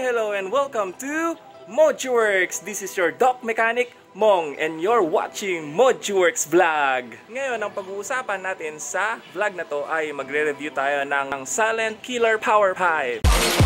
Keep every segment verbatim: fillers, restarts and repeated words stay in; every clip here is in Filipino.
hello and welcome to Moduworks! This is your Doc Mechanic, Mong, and you're watching Moduworks Vlog! Ngayon, ang pag-uusapan natin sa vlog na to ay magre-review tayo ng Silent Killer Power Pipe.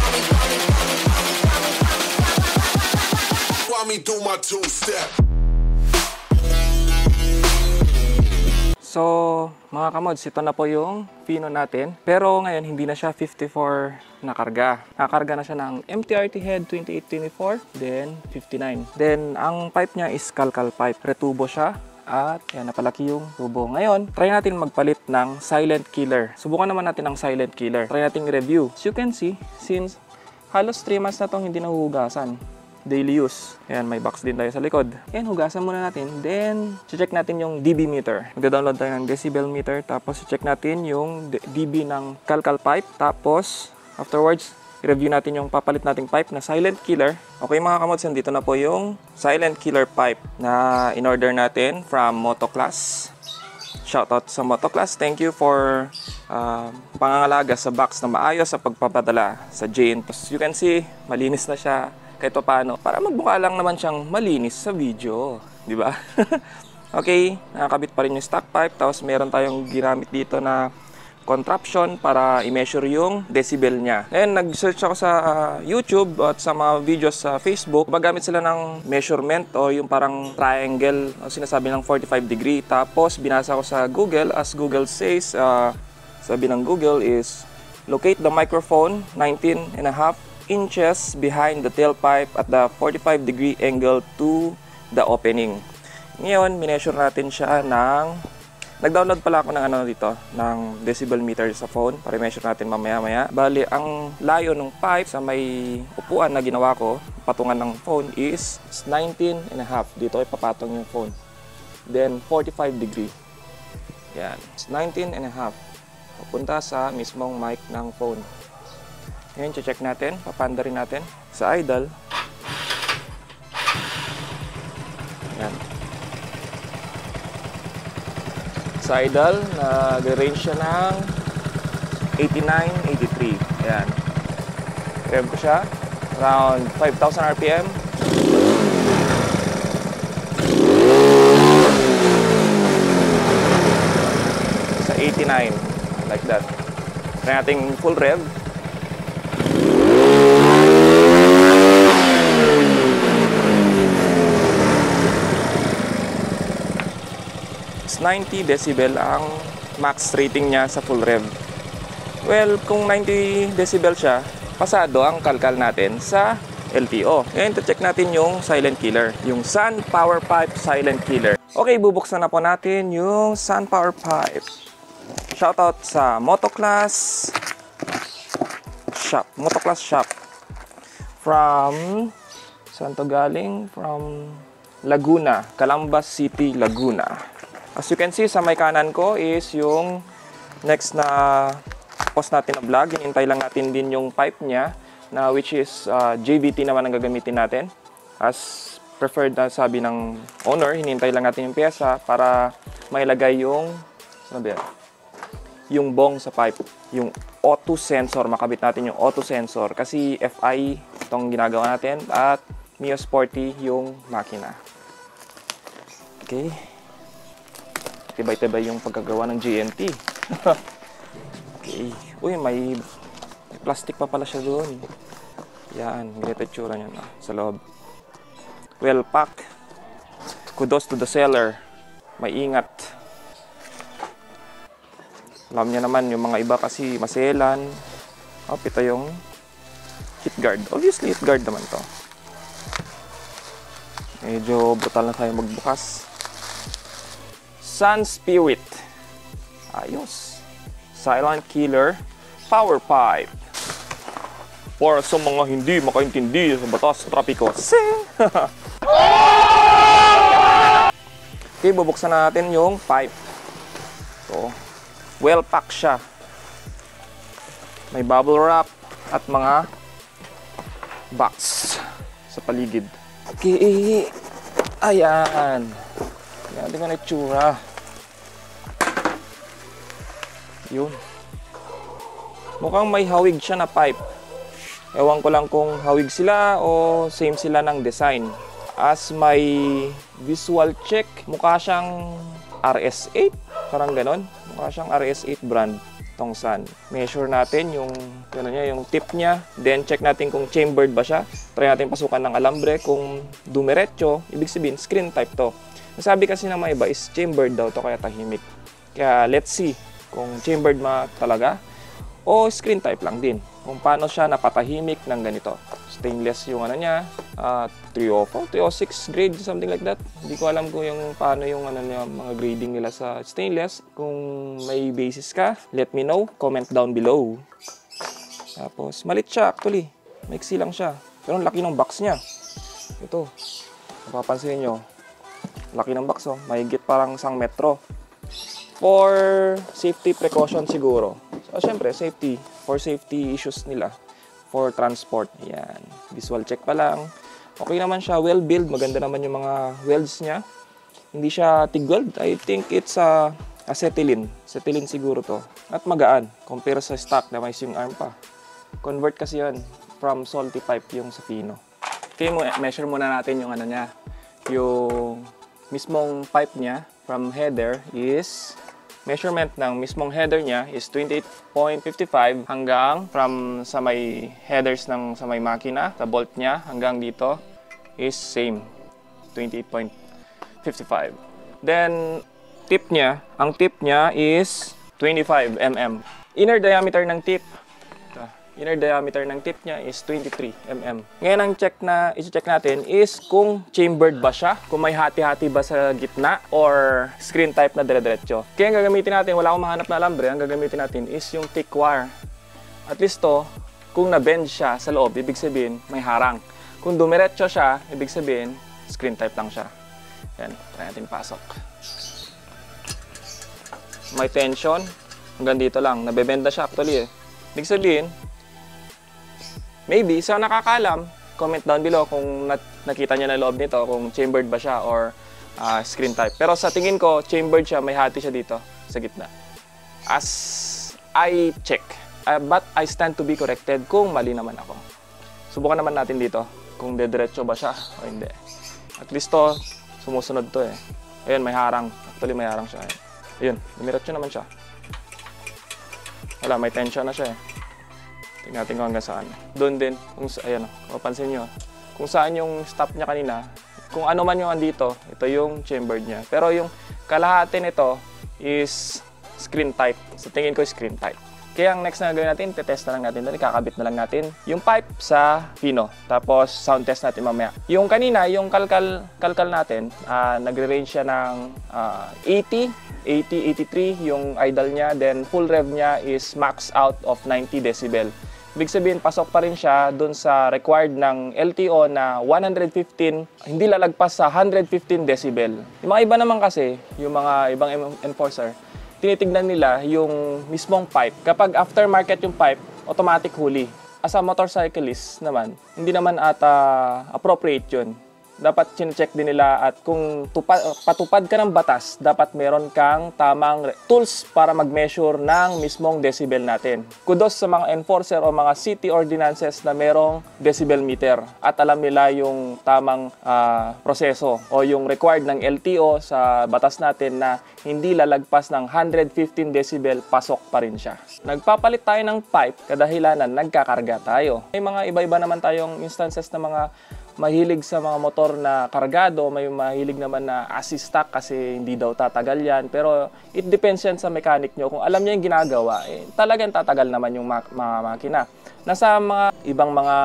So, mga kamods, ito na po yung pino natin. Pero ngayon, hindi na siya fifty-four na karga. Nakarga na siya ng M T R T head twenty-eight twenty-four, then fifty-nine. Then, ang pipe niya is Calcal pipe. Retubo siya. At yan, napalaki yung tubo. Ngayon, try natin magpalit ng Silent Killer. Subukan naman natin ang Silent Killer. Try natin review. As you can see, since halos three months na itong hindi nahuhugasan. Daily use. Ayan, may box din tayo sa likod. Ayan, hugasan muna natin. Then, check natin yung D B meter. Magda-download tayo ng decibel meter. Tapos, check natin yung D B ng Calcal pipe. Tapos, afterwards, i-review natin yung papalit nating pipe na Silent Killer. Okay mga kamods, dito na po yung Silent Killer pipe na in-order natin from Motoclass. Shoutout sa Motoclass. Thank you for uh, pangangalaga sa box na maayos sa pagpapadala sa Jane. Tapos, you can see, malinis na siya. Kahit paano, para magbuka lang naman siyang malinis sa video, di ba? Okay, nakakabit pa rin yung stock pipe, tapos meron tayong ginamit dito na contraption para i-measure yung decibel niya. Ngayon, nag-search ako sa uh, YouTube at sa mga videos sa Facebook. Magamit sila ng measurement o yung parang triangle, o sinasabi ng forty-five degree. Tapos, binasa ko sa Google, as Google says, uh, sabi ng Google is, locate the microphone nineteen and a half inches behind the tailpipe at the forty-five degree angle to the opening. Ngayon, mineasure natin siya ng... Nag-download pala ako ng ano dito, ng decibel meter sa phone para i-measure natin mamaya-maya. Bali, ang layo ng pipe sa may upuan na ginawa ko, patungan ng phone is nineteen and a half. Dito ay papatong yung phone. Then, forty-five degree. Yan. nineteen and a half. Papunta sa mismong mic ng phone. Ngayon, check natin, papanda rin natin sa idle. Yan. Sa idle, nag-range siya ng eighty-nine, eighty-three. Yan. Rev ko siya, around five thousand R P M. Sa eighty-nine, like that. Try natin full rev. ninety decibel ang max rating niya sa full rev. Well, kung ninety decibel siya, pasado ang Calcal natin sa L T O. Ngayon, check natin yung Silent Killer, yung Sun Power Pipe Silent Killer. Okay, bubuksan na po natin yung Sun Power Pipe. Shoutout sa Motoclass Shop. Motoclass Shop. From, saan to galing? From Laguna, Calambas City, Laguna. As you can see, sa may kanan ko is yung next na post natin na vlog. Hinintay lang natin din yung pipe niya, na which is uh, J V T naman ang gagamitin natin. As preferred na sabi ng owner, hinintay lang natin yung pyesa para mailagay yung, ano ba yan? Yung bong sa pipe. Yung auto sensor, makabit natin yung auto sensor. Kasi F I itong ginagawa natin at Mio Sporty yung makina. Okay. Tibay-tibay yung pagkagawa ng G M T. Okay. Uy, may, may plastic pa pala siya doon. Yan, ganito tsura niya na sa loob. Well packed. Kudos to the seller. May ingat. Alam niya naman, yung mga iba kasi maselan. Oh, ito yung heat guard. Obviously, heat guard naman to. Medyo brutal na tayo magbukas. Sun Spirit. Ayos. Silent Killer Power Pipe. Para sa mga hindi makaintindi sa batas sa trapiko. Sing! Okay, bubuksan natin yung pipe. So, well packed siya. May bubble wrap at mga box sa paligid. Okay. Ayan. Yan, tingnan na itsura. Yun. Mukhang may hawig siya na pipe. Ewan ko lang kung hawig sila o same sila ng design. As my visual check, mukha siyang R S eight, parang ganon. Mukha siyang R S eight brand tong Sun. Measure natin yung, ano niya, yung tip niya. Then check natin kung chambered ba siya. Try natin pasukan ng alambre. Kung dumiretso, ibig sabihin screen type to. Nasabi kasi ng mga iba is chambered daw to, kaya tahimik. Kaya let's see kung chambered ma talaga o screen type lang din. Kung paano siya napatahimik ng ganito. Stainless yung ano niya, uh, three oh four, three oh six grade, something like that. Hindi ko alam kung yung paano yung ano niya, mga grading nila sa stainless. Kung may basis ka, let me know. Comment down below. Tapos, malit siya actually. Maiksi lang siya. Pero ang laki ng box niya. Ito. Mapapansin nyo. Laki ng box, oh. Mahigit parang isang metro. For safety precaution siguro. So, syempre, safety. For safety issues nila. For transport. Ayan. Visual check pa lang. Okay naman siya. Well build. Maganda naman yung mga welds niya. Hindi siya TIG weld. I think it's a uh, acetylene. Acetylene siguro to. At magaan. Compare sa stock na may swing arm pa. Convert kasi yan from salty pipe yung sa Fino. Okay, measure muna natin yung ano niya. Yung mismong pipe niya from header is... Measurement ng mismong header niya is twenty-eight point five five hanggang from sa may headers ng sa may makina, sa bolt niya hanggang dito is same, twenty-eight point five five. Then tip niya, ang tip niya is twenty-five millimeters. Inner diameter ng tip, inner diameter ng tip niya is twenty-three millimeters. Ngayon ang check na i-check natin is kung chambered ba siya, kung may hati-hati ba sa gitna or screen type na dire-diretso. Kaya ang gagamitin natin, wala akong mahanap na alambre, ang gagamitin natin is yung thick wire. At least to, kung na-bend siya sa loob, ibig sabihin may harang. Kung dumiretso siya, ibig sabihin screen type lang siya. Yan, try natin pasok. May tension, hanggang dito lang, nabebenda siya actually eh. Ibig sabihin, maybe, sa nakakalam, comment down below kung nakita niya na loob nito, kung chambered ba siya or uh, screen type. Pero sa tingin ko, chambered siya, may hati siya dito sa gitna. As I check, uh, but I stand to be corrected kung mali naman ako. Subukan naman natin dito kung dediretso ba siya o hindi. At least to, sumusunod to eh. Ayun, may harang. Actually, may harang siya. Ayun, dumiretso naman siya. Wala, may tension na siya eh. Tingnan natin kung hanggang saan. Doon din, kung ayan, mapansin nyo, kung saan yung stop niya kanina, kung ano man yung andito, ito yung chambered niya. Pero yung kalahati nito is screen type. Sa tingin ko, screen type. Kaya ang next na gawin natin, tetest na lang natin doon, ikakabit na lang natin yung pipe sa Fino. Tapos sound test natin mamaya. Yung kanina, yung kalkal, kalkal natin, uh, nagre-range siya ng uh, eighty, eighty, eighty-three yung idle niya. Then full rev niya is max out of ninety decibel. Ibig sabihin, pasok pa rin siya dun sa required ng L T O na one hundred fifteen, hindi lalagpas sa one hundred fifteen decibel. Yung mga iba naman kasi, yung mga ibang enforcer, tinitignan nila yung mismong pipe. Kapag aftermarket yung pipe, automatic huli. As a motorcyclist naman, hindi naman ata appropriate yun. Dapat chine-check din nila at kung tupad, patupad ka ng batas, dapat meron kang tamang tools para mag-measure ng mismong decibel natin. Kudos sa mga enforcer o mga city ordinances na merong decibel meter at alam nila yung tamang uh, proseso o yung required ng L T O sa batas natin na hindi lalagpas ng one hundred fifteen decibel, pasok pa rin siya. Nagpapalit tayo ng pipe, kadahilanan nagkakarga tayo. May mga iba-iba naman tayong instances na mga mahilig sa mga motor na kargado, may mahilig naman na assist stock kasi hindi daw tatagal yan. Pero it depends yan sa mechanic nyo. Kung alam niya yung ginagawa, eh, talagang tatagal naman yung mak mga makina. Nasa mga ibang mga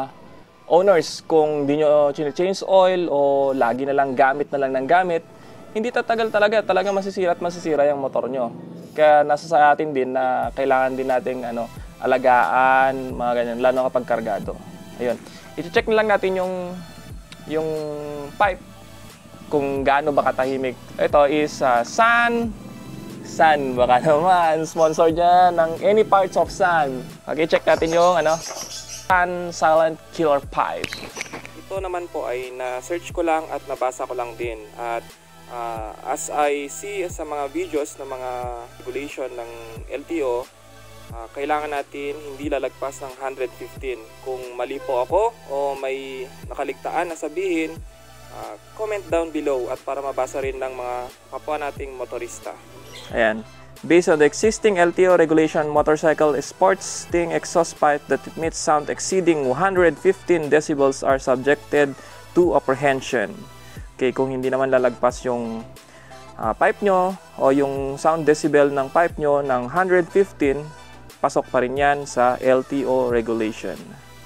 owners, kung di nyo change oil o lagi na lang gamit na lang ng gamit, hindi tatagal talaga. Talaga masisira at masisira yung motor nyo. Kaya nasa sa atin din na kailangan din nating ano, alagaan, mga ganyan, lalo kapag kargado. Ayun. I-check na lang natin yung yung pipe kung gaano ba katahimik. Ito is uh, Sun. Sun, baka naman sponsor dyan ng any parts of Sun. Okay, check natin yung ano, Sun Silent Killer Pipe. Ito naman po ay na-search ko lang at nabasa ko lang din. At uh, as I see sa mga videos ng mga regulation ng L T O, uh, kailangan natin hindi lalagpas ng one fifteen. Kung mali po ako o may nakaligtaan na sabihin, uh, comment down below at para mabasa rin ng mga kapwa nating motorista. Ayan. Based on the existing L T O regulation, motorcycle sports sting exhaust pipe that emits sound exceeding one hundred fifteen decibels are subjected to apprehension. Okay, kung hindi naman lalagpas yung uh, pipe nyo o yung sound decibel ng pipe nyo ng one hundred fifteen, pasok pa rin yan sa L T O regulation.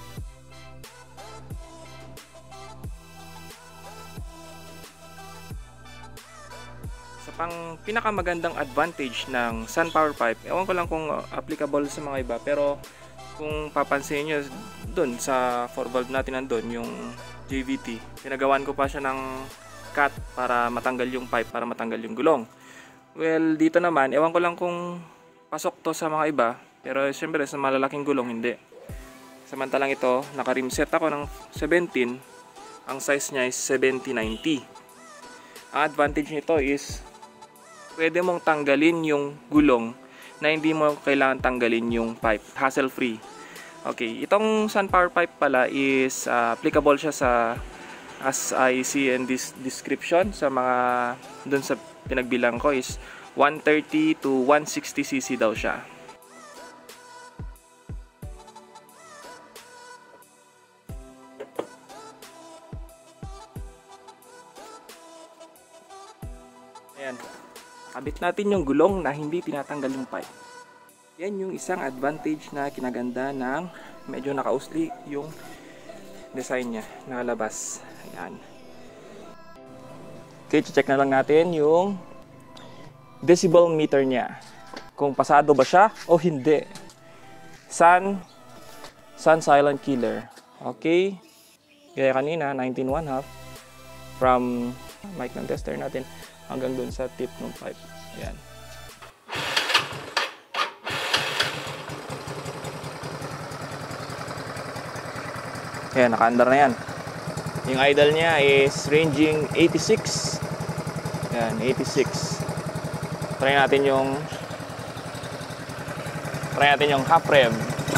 Ang pinakamagandang advantage ng Sun Power Pipe, ewan ko lang kung applicable sa mga iba, pero kung papansin nyo dun sa four valve natin nandun, yung J V T, pinagawan ko pa siya ng cut para matanggal yung pipe, para matanggal yung gulong. Well, dito naman, ewan ko lang kung pasok to sa mga iba, pero syempre sa malalaking gulong hindi. Samantalang ito, naka-rim set ako ng seventeen, ang size niya is seventy ninety. Ang advantage nito is pwede mong tanggalin yung gulong na hindi mo kailangan tanggalin yung pipe, hassle free. Okay, itong Sun Power Pipe pala is uh, applicable siya sa, as I see in this description, sa mga dun sa pinagbilang ko is one thirty to one sixty c c daw siya. Ayan. Kabit natin yung gulong na hindi tinatanggal yung pipe. Yan yung isang advantage na kinaganda ng medyo nakausli yung design niya, nakalabas. Ayan. Okay, check na lang natin yung decibel meter niya. Kung pasado ba siya o hindi. Sun, Sun Silent Killer. Okay. Gaya kanina, nineteen one half. From mic ng tester natin hanggang dun sa tip ng pipe. Ayan. Ayan, naka-andar na yan. Yung idle niya is ranging eighty-six. Ayan, eighty-six. Try natin yung try natin yung half rev.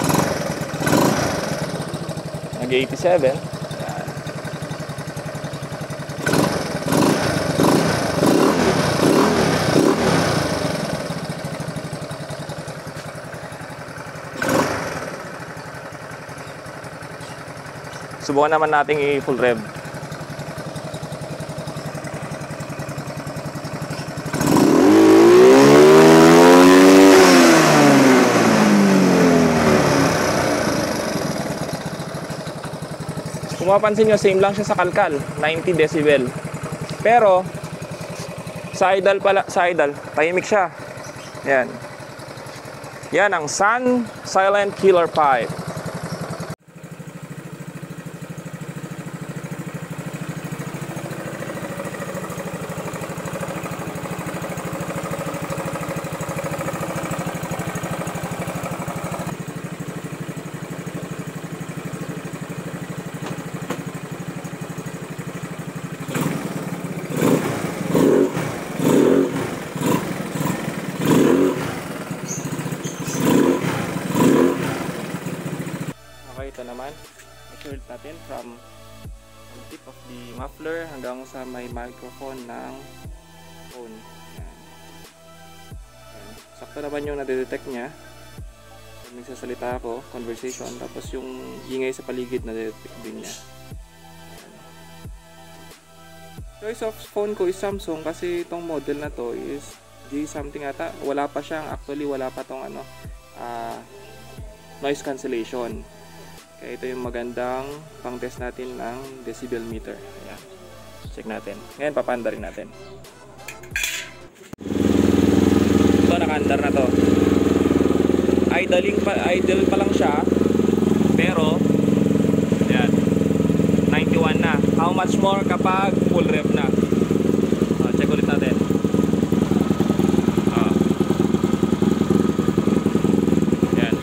Nag eighty-seven. Subukan naman nating i-full rev. Kung mapansin nyo, same lang siya sa kalkal, ninety decibel. Pero sa idle pala, sa idle, tahimik siya. Yan. Yan ang Sun Silent Killer Pipe. Ito naman, measured natin from, from tip of the muffler hanggang sa may microphone ng phone. Ayan. Ayan. Sakto naman yung nadedetect niya. Pag nagsasalita ako, conversation, tapos yung ingay sa paligid nadedetect din niya. Ayan. Choice of phone ko is Samsung kasi itong model na to is J something ata. Wala pa siyang, actually wala pa tong ano, uh, noise cancellation. Kaya ito yung magandang pang-test natin ng decibel meter. Ayan. Check natin. Ngayon, papanda rin natin. Ito, naka-andar na to. Idling pa, idle pa lang siya. Pero, ayan, ninety-one na. How much more kapag full rev na? Uh, check ulit natin. Uh. Ayan.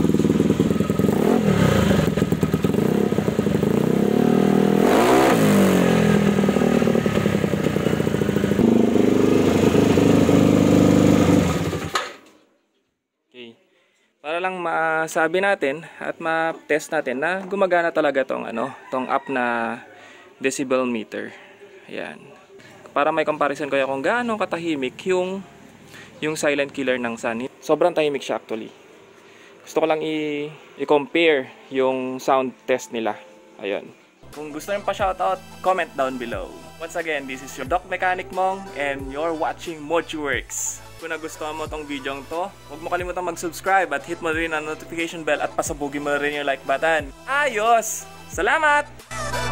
lang masabi natin at ma-test natin na gumagana talaga tong ano, tong app na decibel meter. Ayan. Para may comparison kayo kung gaano katahimik yung yung silent killer ng Sun. Sobrang tahimik siya actually. Gusto ko lang i-compare yung sound test nila. Ayun. Kung gusto nyo pa shoutout, comment down below. Once again, this is your Doc Mechanic Mong and you're watching MochiWorks. Kung nagustuhan mo tong video to, huwag mo kalimutan mag-subscribe at hit mo rin ang notification bell at pasabugin mo rin yung like button. Ayos! Salamat!